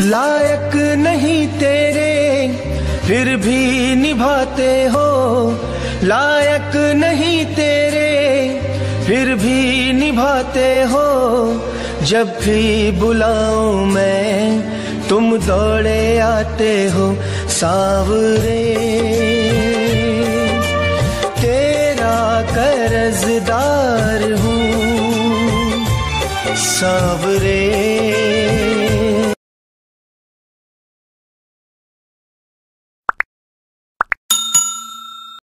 लायक नहीं तेरे फिर भी निभाते हो, लायक नहीं तेरे फिर भी निभाते हो। जब भी बुलाऊं मैं तुम दौड़े आते हो सांवरे, तेरा कर्जदार हूँ सांवरे।